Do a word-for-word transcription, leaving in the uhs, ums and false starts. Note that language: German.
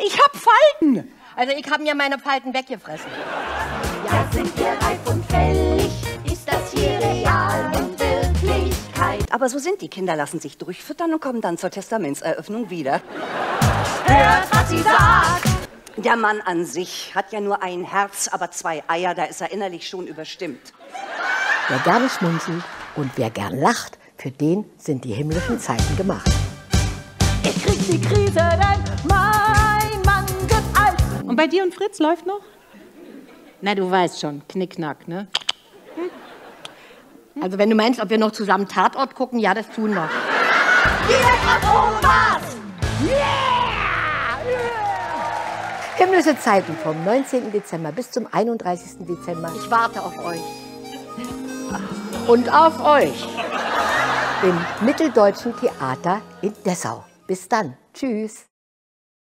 Ich hab Falten. Also ich hab mir meine Falten weggefressen. Ja, sind wir reif und fällig, ist das hier real und Wirklichkeit. Aber so sind die Kinder, lassen sich durchfüttern und kommen dann zur Testamentseröffnung wieder. Hört, was sie sagt. Der Mann an sich hat ja nur ein Herz, aber zwei Eier, da ist er innerlich schon überstimmt. Wer gerne schmunzelt und wer gern lacht, für den sind die himmlischen Zeiten gemacht. Ich krieg die Krise, denn mein Mann wird alt. Und bei dir und Fritz läuft noch? Na, du weißt schon, Knickknack, ne? Hm? Also wenn du meinst, ob wir noch zusammen Tatort gucken, ja, das tun wir. Direkt auf Omas! Himmlische Zeiten vom neunzehnten Dezember bis zum einunddreißigsten Dezember. Ich warte auf euch. Und auf euch im Mitteldeutschen Theater in Dessau. Bis dann. Tschüss.